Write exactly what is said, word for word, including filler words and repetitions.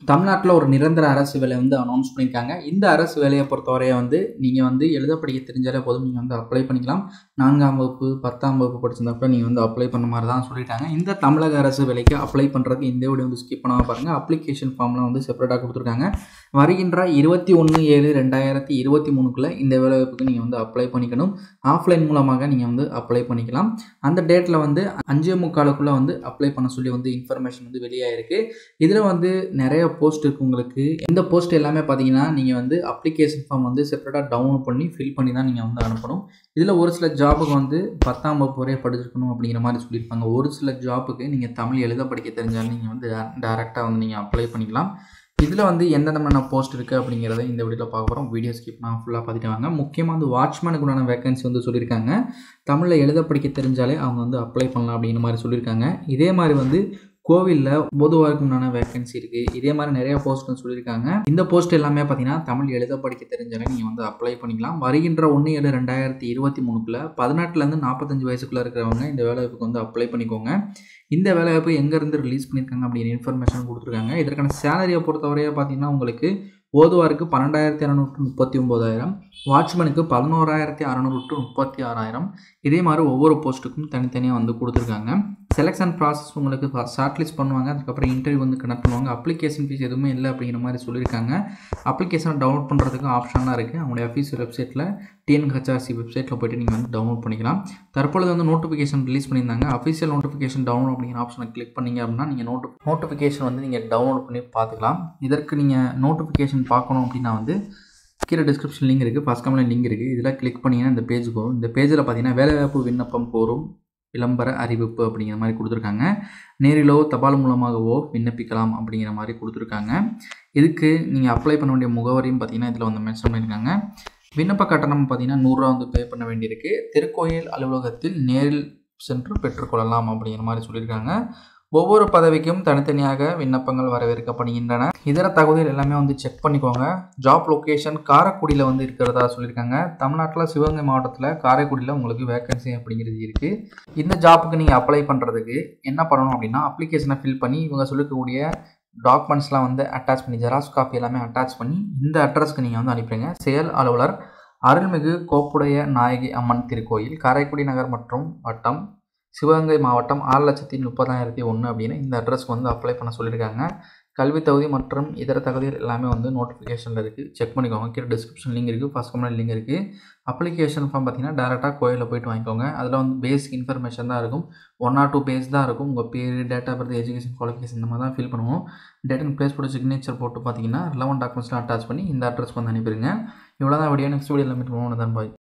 தமிழ்நாட்டில் ஒரு நிரந்தர அரசு வேலை வந்து அனௌன்ஸ் பண்ணியிருக்காங்க. இந்த அரசு வேலையை பொறுத்தவரையை வந்து நீங்கள் வந்து எழுத படிக்க தெரிஞ்சாலே போதும், நீங்கள் வந்து அப்ளை பண்ணிக்கலாம். நான்காம் வகுப்பு பத்தாம் வகுப்பு படிச்சிருந்தா கூட நீங்கள் வந்து அப்ளை பண்ண மாதிரி தான் சொல்லிட்டாங்க. இந்த தமிழக அரசு வேலைக்கு அப்ளை பண்ணுறதுக்கு இந்த வீடியோ வந்து ஸ்கிப் பண்ணாமல் பாருங்கள். அப்ளிகேஷன் ஃபார்ம்லாம் வந்து செப்பரேட்டாக கொடுத்துருக்காங்க. வருகின்ற இருபத்தி ஒன்று ஏழு ரெண்டாயிரத்தி இருபத்தி மூணுக்குள்ளே இந்த வேலைவாய்ப்புக்கு நீங்கள் வந்து அப்ளை பண்ணிக்கணும். ஆஃப்லைன் மூலமாக நீங்கள் வந்து அப்ளை பண்ணிக்கலாம். அந்த டேட்டில் வந்து அஞ்சே முக்காலுக்குள்ளே வந்து அப்ளை பண்ண சொல்லி வந்து இன்ஃபர்மேஷன் வந்து வெளியாகிருக்கு. இதில் வந்து நிறைய போஸ்ட் இருக்குது உங்களுக்கு. இந்த போஸ்ட் எல்லாமே பார்த்தீங்கன்னா நீங்கள் வந்து அப்ளிகேஷன் ஃபார்ம் வந்து செப்பரேட்டாக டவுன்லோட் பண்ணி ஃபில் பண்ணி தான் நீங்கள் வந்து அனுப்பணும். இதில் ஒரு சில ஜாபுக்கு வந்து பத்தாம் வகுப்பு வரையே படிச்சிருக்கணும் அப்படிங்கிற மாதிரி சொல்லியிருப்பாங்க. ஒரு சில ஜாப்புக்கு நீங்கள் தமிழ் எழுத படிக்க தெரிஞ்சாலும் நீங்கள் வந்து டேரெக்டாக வந்து நீங்கள் அப்ளை பண்ணிக்கலாம். இதில் வந்து எந்தெந்த மாதிரி போஸ்ட் இருக்குது அப்படிங்கிறத இந்த வீடியோவில் பார்க்க போகிறோம். வீடியோ ஸ்கிப் நான் ஃபுல்லாக பார்த்துட்டு வாங்க. முக்கியமாக வந்து வாட்ச்மேனுக்கு உண்டான வேகன்சி வந்து சொல்லியிருக்காங்க. தமிழில் எழுத படிக்க தெரிஞ்சாலே அவங்க வந்து அப்ளை பண்ணலாம் அப்படிங்கிற மாதிரி சொல்லியிருக்காங்க. இதே மாதிரி வந்து கோவிலில் பொதுவாருக்கு உண்டான வேகன்சி இருக்குது. இதே மாதிரி நிறைய போஸ்ட் சொல்லியிருக்காங்க. இந்த போஸ்ட் எல்லாமே பார்த்தீங்கன்னா தமிழ் எழுத படிக்க தெரிஞ்சாலே நீங்கள் வந்து அப்ளை பண்ணிக்கலாம். வருகின்ற ஒன்று ஏழு ரெண்டாயிரத்தி இருபத்தி மூணுக்குள்ள பதினெட்டுலேருந்து நாற்பத்தஞ்சு வயசுக்குள்ளே இருக்கிறவங்க இந்த வேலைவாய்ப்புக்கு வந்து அப்ளை பண்ணிக்கோங்க. இந்த வேலைவாய்ப்பு எங்கேருந்து ரிலீஸ் பண்ணியிருக்காங்க அப்படிங்கிற இன்ஃபர்மேஷன் கொடுத்துருக்காங்க. இதற்கான சேலரியை பொறுத்தவரையாக பார்த்தீங்கன்னா உங்களுக்கு ஓதுவாருக்கு பன்னெண்டாயிரத்தி இரநூற்றி முப்பத்தி ஒம்போதாயிரம், வாட்ச்மேனுக்கு பதினோராயிரத்தி அறநூறு டு முப்பத்தி ஆறாயிரம். இதே மாதிரி ஒவ்வொரு போஸ்ட்டுக்கும் தனித்தனியாக வந்து கொடுத்துருக்காங்க. செலெக்ஷன் ப்ராசஸ் உங்களுக்கு ஷார்ட் லிஸ்ட் பண்ணுவாங்க. அதுக்கப்புறம் இன்டர்வியூ வந்து கனெக்ட் பண்ணுவாங்க. அப்ளிகேஷன் ஃபீஸ் எதுவுமே இல்லை அப்படிங்கிற மாதிரி சொல்லியிருக்காங்க. அப்ளிகேஷனை டவுன்லோட் பண்ணுறதுக்கு ஆப்ஷனாக இருக்குது. அவங்களுடைய அஃபீஷியல் வெப்சைட்டில் டிஎன்ஹெச்ஆர்சி வெப்சைட்டில் போய்ட்டு நீங்கள் வந்து டவுன்லோட் பண்ணிக்கலாம். தற்பொழுது வந்து நோட்டிஃபிகேஷன் ரிலீஸ் பண்ணியிருந்தாங்க. அஃபீஷியல் நோட்டிஃபிகேஷன் டவுன்லோட் அப்படிங்கிற ஆப்ஷனை கிளிக் பண்ணிங்க அப்படின்னா நீங்கள் நோட்டு நோட்டிஃபிகேஷன் வந்து நீங்கள் டவுன்லோட் பண்ணி பார்த்துக்கலாம். இதற்கு நீங்கள் நோட்டிஃபிகேஷன் பார்க்கணும் அப்படின்னா வந்து கீழே டிஸ்கிரிப்ஷன் லிங்க் இருக்குது, ஃபர்ஸ்ட் கமெண்ட் லிங்க் இருக்குது. இதில் கிளிக் பண்ணிங்கன்னா இந்த பேஜுக்கு வரும். இந்த பேஜில் பார்த்தீங்கன்னா வேலைவாய்ப்பு விண்ணப்பம் கோரும் விளம்பர அறிவிப்பு அப்படிங்கிற மாதிரி கொடுத்துருக்காங்க. நேரிலோ தபால் மூலமாகவோ விண்ணப்பிக்கலாம் அப்படிங்கிற மாதிரி கொடுத்துருக்காங்க. இதுக்கு நீங்கள் அப்ளை பண்ண வேண்டிய முகவரியும் பார்த்தீங்கன்னா இதில் வந்து மென்ஷன் பண்ணியிருக்காங்க. விண்ணப்ப கட்டணம் பார்த்தீங்கன்னா நூறுரூவா வந்து பே பண்ண வேண்டியிருக்கு. திருக்கோயில் அலுவலகத்தில் நேரில் சென்று பெற்றுக்கொள்ளலாம் அப்படிங்கிற மாதிரி சொல்லியிருக்காங்க. ஒவ்வொரு பதவிக்கும் தனித்தனியாக விண்ணப்பங்கள் வரவேற்கப்படுகின்றன. இதர தகுதிகள் எல்லாமே வந்து செக் பண்ணிக்கோங்க. ஜாப் லொக்கேஷன் காரைக்குடியில் வந்து இருக்கிறதா சொல்லியிருக்காங்க. தமிழ்நாட்டில் சிவகங்கை மாவட்டத்தில் காரைக்குடியில் உங்களுக்கு வேகன்சி அப்படிங்கிறது இருக்குது. இந்த ஜாப்புக்கு நீங்கள் அப்ளை பண்ணுறதுக்கு என்ன பண்ணணும் அப்படின்னா அப்ளிகேஷனை ஃபில் பண்ணி இவங்க சொல்லக்கூடிய டாக்குமெண்ட்ஸ்லாம் வந்து அட்டாச் பண்ணி ஜெராக்ஸ் காப்பி எல்லாமே அட்டாச் பண்ணி இந்த அட்ரஸ்க்கு நீங்கள் வந்து அனுப்பிடுங்க. செயல் அலுவலர் அருள்மிகு கோப்புடைய நாயகி அம்மன் திருக்கோயில், காரைக்குடி நகர் மற்றும் வட்டம், சிவகங்கை மாவட்டம், ஆறு லட்சத்தி முப்பதாயிரத்தி ஒன்று அப்படின்னு இந்த அட்ரஸ்க்கு வந்து அப்ளை பண்ண சொல்லியிருக்காங்க. கல்வி தகுதி மற்றும் இதர தகுதிகள் எல்லாமே வந்து நோட்டிஃபிகேஷனில் இருக்குது. செக் பண்ணிக்கோங்க. கீழே டிஸ்கிரிப்ஷன் லிங்க் இருக்குது, ஃபர்ஸ்ட் கமெண்ட் லிங்க் இருக்குது. அப்ளிகேஷன் ஃபார்ம் பார்த்தீங்கன்னா டேரெக்டாக கோயிலில் போய்ட்டு வாங்கிக்கோங்க. அதில் வந்து பேசிக் இன்ஃபர்மேஷன் தான் இருக்கும். ஒன் ஆர் டூ பேஜ் தான் இருக்கும். உங்கள் பேர், date of birth, education qualification இந்த மாதிரி தான் ஃபில் பண்ணுவோம். டேட் அண்ட் பிளேஸ் போட்டு சிக்னேச்சர் போட்டு பார்த்தீங்கன்னா ரிலவன்ட் டாக்குமெண்ட்ஸ்லாம் அட்டாச் பண்ணி இந்த அட்ரஸ்க்கு வந்து அனுப்பிடுங்க. இவ்வளோ தான் வீடியோ. நெக்ஸ்ட் வீடியோவில் மீட் பண்ணுவோம். தான் பாய்.